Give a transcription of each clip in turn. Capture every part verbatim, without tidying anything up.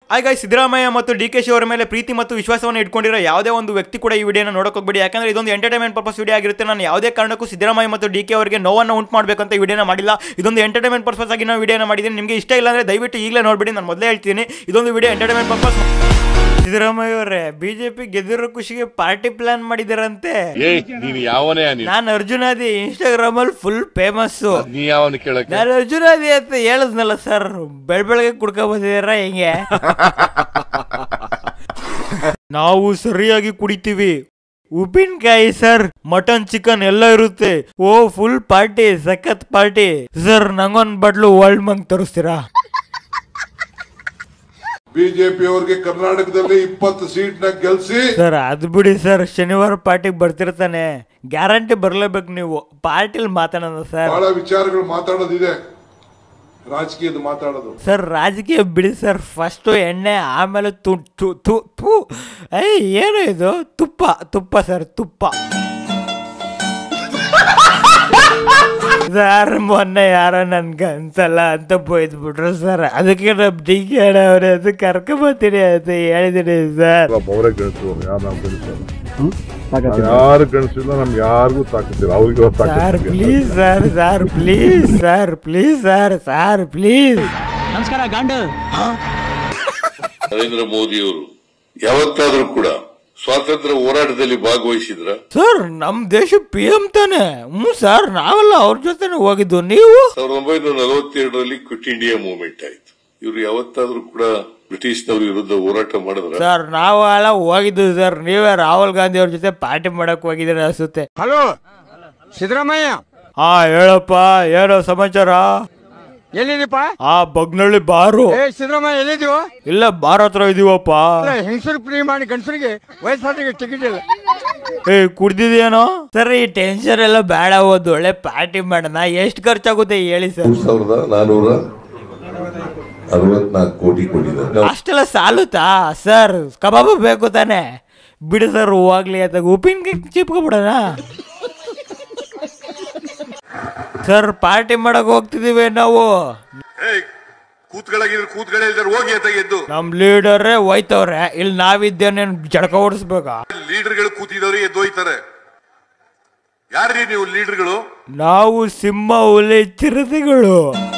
Hi guys, Siddaramaiah ಮತ್ತು D K she ಅವರ ಮೇಲೆ ಪ್ರೀತಿ ಮತ್ತು ವಿಶ್ವಾಸವನ್ನು ಇಟ್ಕೊಂಡಿರೋ ಯಾವುದೇ ಒಂದು ವ್ಯಕ್ತಿ ಕೂಡ ಈ ವಿಡಿಯೋನ ನೋಡೋಕೆ ಹೋಗಬೇಡಿ. ಯಾಕಂದ್ರೆ ಇದೊಂದು ಎಂಟರ್ಟೈನ್ಮೆಂಟ್ ಪರ್ಪಸ್ ವಿಡಿಯೋ ಆಗಿರುತ್ತೆ. ನಾನು ಯಾವುದೇ ಕಾರಣಕ್ಕೂ ಸಿದ್ದರಾಮಯ್ಯ ಮತ್ತು ಡಿ ಕೆ ಅವರಿಗೆ ನೋವನ್ನು ಉಂಟು ಮಾಡಬೇಕಂತ ಈ ವಿಡಿಯೋನ ಮಾಡಿಲ್ಲ. ಇದೊಂದು ಎಂಟರ್ಟೈನ್ಮೆಂಟ್ ಪರ್ಪಸ್ ಆಗಿ ನಾನು ವಿಡಿಯೋನ ಮಾಡಿದ್ದೀನಿ. ನಿಮಗೆ ಇಷ್ಟ ಇಲ್ಲ ಅಂದ್ರೆ ದಯವಿಟ್ಟು ಈಗಲೇ ನೋಡ್ಬಿಡಿ. ನಾನು ಮೊದಲೇ ಹೇಳ್ತೀನಿ, ಇದೊಂದು ವಿಡಿಯೋ ಎಂಟರ್ಟೈನ್ಮೆಂಟ್ ಪರ್ಪಸ್. ಸಿದ್ದರಾಮಯ್ಯ ಅವರೇ, ಬಿಜೆಪಿ ಗೆದ್ದಿರೋ ಖುಷಿಗೆ ಪಾರ್ಟಿ ಪ್ಲಾನ್ ಮಾಡಿದಾರಂತೆ. ನಾನು ಅರ್ಜುನಾದಿ ಇನ್ಸ್ಟಾಗ್ರಾಮ್ ಅಲ್ಲಿ ಫುಲ್ ಫೇಮಸ್. ನಾನು ಅರ್ಜುನಾದಿ ಅಂತ ಹೇಳದ್ನಲ್ಲ ಸರ್, ಬೆಳ್ ಬೆಳಗ್ಗೆ ಕುಡ್ಕೊ ಬಂದಿದಾರ ಹೆಂಗೆ? ನಾವು ಸರಿಯಾಗಿ ಕುಡಿತೀವಿ. ಉಪ್ಪಿನಕಾಯಿ ಸರ್, ಮಟನ್ ಚಿಕನ್ ಎಲ್ಲ ಇರುತ್ತೆ. ಓ ಫುಲ್ ಪಾರ್ಟಿ, ಸಖತ್ ಪಾರ್ಟಿ ಸರ್. ನಂಗೊಂದ್ ಬಾಟ್ಲು ವರ್ಲ್ಡ್ ಮಂಕ್ ತರಿಸ್ತೀರಾ? ಬಿಜೆಪಿ ಅವ್ರಿಗೆ ಕರ್ನಾಟಕದಲ್ಲಿ ಇಪ್ಪತ್ತು ಸೀಟ್ ನ ಗೆಲ್ಸಿ ಸರ್. ಅದು ಬಿಡಿ ಸರ್, ಶನಿವಾರ ಪಾರ್ಟಿಗೆ ಬರ್ತಿರ್ತಾನೆ, ಗ್ಯಾರಂಟಿ ಬರ್ಲೇಬೇಕು. ನೀವು ಪಾರ್ಟಿಲಿ ಮಾತಾಡೋಣ ಸರ್. ಬಹಳ ವಿಚಾರಗಳು ಮಾತಾಡೋದಿದೆ, ರಾಜಕೀಯದ ಮಾತಾಡೋದು ಸರ್. ರಾಜಕೀಯ ಬಿಡಿ ಸರ್, ಫಸ್ಟ್ ಎಣ್ಣೆ, ಆಮೇಲೆ ತು ತು ತು ತು ಐ ಏನು ಇದು? ತುಪ್ಪ ತುಪ್ಪ ಸರ್, ತುಪ್ಪ ಸರ್. ಮೊನ್ನೆ ಯಾರೋ ನನ್ಗೆ ಅನ್ಸಲ್ಲ ಅಂತ ಬೈದ್ಬಿಟ್ರು ಸರ್. ಅದಕ್ಕೆ ನಮ್ ಡಿ ಕೆ ಅವ್ರೆ ಅದು ಕರ್ಕೊಂಬತ್ತೀನಿ ಅಂತ ಹೇಳಿದೀನಿ ಸರ್. ಯಾರು ಗಣಿಸಿಲ್ಲ, ನಮ್ಗೆ ಯಾರಿಗೂ ತಾಕತ್ತಿಲ್ಲ. ಅವ್ರಿಗೆ sir please sir, sir please sir, please sir, sir please. ನಮಸ್ಕಾರ ಗಾಂಡು. ನರೇಂದ್ರ ಮೋದಿ ಅವರು ಯಾವತ್ತಾದ್ರೂ ಕೂಡ ಸ್ವಾತಂತ್ರ್ಯ ಹೋರಾಟದಲ್ಲಿ ಭಾಗವಹಿಸಿದ್ರ? ಸರ್ ನಮ್ ದೇಶ ಪಿ ಎಂ ತಾನೆ. ಹ್ಮ್ ಸರ್, ನಾವೆಲ್ಲ ಅವ್ರ ಜೊತೆ ಹೋಗಿದ್ದು. ನೀವು ಸಾವಿರದ ಒಂಬೈನೂರ ನಲವತ್ತೆರಡರಲ್ಲಿ ಕ್ವಿಟ್ ಇಂಡಿಯಾ ಮೂವ್ಮೆಂಟ್ ಆಯ್ತು. ಇವ್ರು ಯಾವತ್ತಾದ್ರೂ ಕೂಡ ಬ್ರಿಟಿಷ್ನವ್ರ ವಿರುದ್ಧ ಹೋರಾಟ ಮಾಡಿದ್ರ? ಸರ್ ನಾವೆಲ್ಲ ಹೋಗಿದ್ದು ಸರ್. ನೀವೇ ರಾಹುಲ್ ಗಾಂಧಿ ಅವ್ರ ಜೊತೆ ಪಾರ್ಟಿ ಮಾಡಕ್ ಹೋಗಿದ್ದೀರ ಅನ್ಸುತ್ತೆ. ಹಲೋ ಸಿದ್ದರಾಮಯ್ಯ. ಹಾ ಹೇಳಪ್ಪ, ಏನೋ ಸಮಾಚಾರ? ಎಲ್ಲಿದೀಪ? ಆ ಬಗ್ನಳ್ಳಿ ಬಾರು. ಏ ಸಿದ್ದರಾಮಯ್ಯ ಎಲ್ಲಿದೀವ? ಇಲ್ಲ, ಬಾರ್ ಹತ್ರ ಇದೀವಪ್ಪ. ಹೆಂಗಸರು ಫ್ರೀ ಮಾಡಿ ಗಂಡಸರಿಗೆ ವಯಸ್ಸಾದಿಗೆ ಟಿಕೆಟ್ ಇಲ್ಲ. ಏ ಕುಡ್ದಿದೇನೋ ಸರ್? ಈ ಟೆನ್ಷನ್ ಎಲ್ಲ ಬೇಡ, ಒಂದು ಒಳ್ಳೆ ಪಾರ್ಟಿ ಮಾಡೋಣ. ಎಷ್ಟು ಖರ್ಚಾಗುತ್ತೆ ಹೇಳಿ ಸರ್? ಸಾವಿರದ ನಾನೂರ ಅರವತ್ನಾಲ್ಕು ಕೋಟಿ ಕೊಟ್ಟಿದ್ದಾರೆ. ಅಷ್ಟೆಲ್ಲ ಸಾಲುತ್ತಾ ಸರ್? ಕಬಾಬ್ ಬೇಕು ತಾನೆ? ಬಿಡು ಸರ್, ಹೋಗ್ಲಿ ಅಂತ ಉಪ್ಪಿನಕಾಯಿ ಚಿಪ್ಕೊಬಿಡೋಣ ಸರ್. ಪಾರ್ಟಿ ಮಾಡಕ್ ಹೋಗ್ತಿದೀವಿ ನಾವು. ಕೂತ್ಗಳಾಗಿದ್ರೆ ಕೂತ್ಗಳಿಲ್ದಾರ ಹೋಗಿ ಅಂತ ಎದ್ದು. ನಮ್ ಲೀಡರೇ ಹೋಯ್ತವ್ರೆ, ಇಲ್ಲಿ ನಾವಿದ್ದೇನೆ ಜಡಕ ಓಡಿಸ್ಬೇಕಾ? ಲೀಡರ್ಗಳು ಕೂತಿದವ್ರು ಎದ್ದು ಹೋಯ್ತಾರೆ. ಯಾರ್ರೀ ನೀವು ಲೀಡರ್ಗಳು? ನಾವು ಸಿಂಹ, ಹುಲಿ, ಚಿರತೆಗಳು.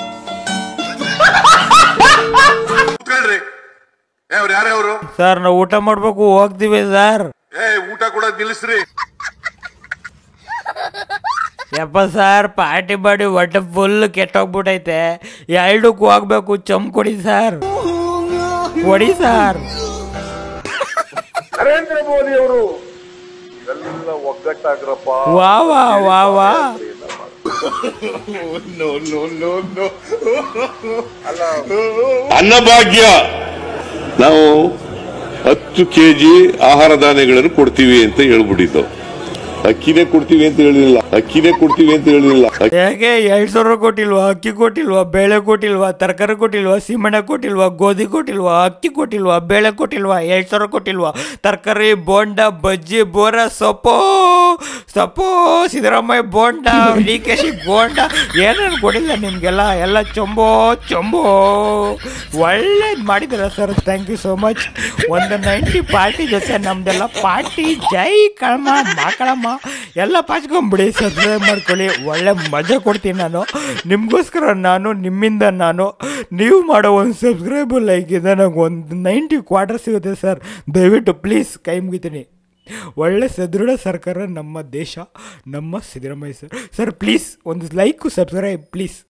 ಕೂತ್ಕೊಳ್ರಿ. ಏ ಅವ್ರು ಯಾರೇ ಅವರು? ಸರ್ ನಾವು ಊಟ ಮಾಡ್ಬೇಕು, ಹೋಗ್ತೀವಿ ಸರ್. ಏ ಊಟ ಕೂಡ ನಿಲ್ಲಿಸ್ರಿ. ಯಪ್ಪ ಸರ್, ಪಾರ್ಟಿ ಮಾಡಿ ಹೊಟ್ಟೆ ಫುಲ್ ಕೆಟ್ಟೋಗ್ಬಿಟ್ಟೈತೆ. ಎರಡಕ್ಕೂ ಹೋಗ್ಬೇಕು. ಚಮ್ ಕೊಡಿ ಸರ್, ಕೊಡಿ ಸರ್. ನರೇಂದ್ರ ಮೋದಿ ಅವರು ಎಲ್ಲ ಒಗ್ಗಟ್ಟಾಗ್ರಪ್ಪ. ವಾ ವಾ ವಾ ವಾ. ಅನ್ನಭಾಗ್ಯ ನಾವು ಹತ್ತು ಕೆಜಿ ಆಹಾರ ಧಾನ್ಯಗಳನ್ನು ಕೊಡ್ತೀವಿ ಅಂತ ಹೇಳ್ಬಿಟ್ಟಿದ್ದು. ಅಕ್ಕಿನೇ ಕೊಡ್ತೀವಿ ಅಂತ ಹೇಳಿಲ್ಲ, ಅಕ್ಕಿನೇ ಕೊಡ್ತೀವಿ ಅಂತ ಹೇಳಿಲ್ಲ. ಯಾಕೆ ಎರಡ್ ಸಾವಿರ ಕೊಟ್ಟಿಲ್ವಾ? ಅಕ್ಕಿ ಕೊಟ್ಟಿಲ್ವಾ? ಬೇಳೆ ಕೊಟ್ಟಿಲ್ವಾ? ತರಕಾರಿ ಕೊಟ್ಟಿಲ್ವಾ? ಸೀಮೆಣ್ಣೆ ಕೊಟ್ಟಿಲ್ವಾ? ಗೋಧಿ ಕೊಟ್ಟಿಲ್ವಾ? ಅಕ್ಕಿ ಕೊಟ್ಟಿಲ್ವಾ? ಬೇಳೆ ಕೊಟ್ಟಿಲ್ವಾ? ಎರಡ್ ಸಾವಿರ ಕೊಟ್ಟಿಲ್ವಾ? ತರಕಾರಿ, ಬೋಂಡ, ಬಜ್ಜಿ, ಬೋರ, ಸೊಪ್ಪು ಸೊಪ್ಪು ಸಿದ್ದರಾಮಯ್ಯ ಬೋಂಡ, ಡಿ ಕೆ ಶಿ ಬೋಂಡ, ಏನೇನು ಕೊಟ್ಟಿಲ್ಲ ನಿಮ್ಗೆಲ್ಲ. ಎಲ್ಲ ಚೊಂಬೋ ಚೊಂಬೋ. ಒಳ್ಳೇದು ಮಾಡಿದ್ದೀರ sir, thank you so much. ಒಂದು ನೈಂಟಿ ಪಾರ್ಟಿ ಜೊತೆ ನಮ್ದೆಲ್ಲ ಪಾರ್ಟಿ. ಜೈ ಕಳಮ ಮಾಕಳಮ್ಮ ಎಲ್ಲ ಪಾಚ್ಕೊಂಬಿಡಿ. ಸಬ್ಸ್ಕ್ರೈಬ್ ಮಾಡ್ಕೊಳ್ಳಿ, ಒಳ್ಳೆ ಮಜಾ ಕೊಡ್ತೀನಿ ನಾನು ನಿಮಗೋಸ್ಕರ. ನಾನು ನಿಮ್ಮಿಂದ ನಾನು ನೀವು ಮಾಡೋ ಒಂದು ಸಬ್ಸ್ಕ್ರೈಬ್ ಲೈಕ್ ಇದೆ ನನಗೆ ಒಂದು ನೈಂಟಿ ಕ್ವಾರ್ಟರ್ ಸಿಗುತ್ತೆ ಸರ್. ದಯವಿಟ್ಟು ಪ್ಲೀಸ್ ಕೈ ಮುಗಿತೀನಿ. ಒಳ್ಳೆ ಸದೃಢ ಸರ್ಕಾರ ನಮ್ಮ ದೇಶ, ನಮ್ಮ ಸಿದ್ದರಾಮಯ್ಯ ಸರ್. ಸರ್ ಪ್ಲೀಸ್ ಒಂದು ಲೈಕು, ಸಬ್ಸ್ಕ್ರೈಬ್ ಪ್ಲೀಸ್.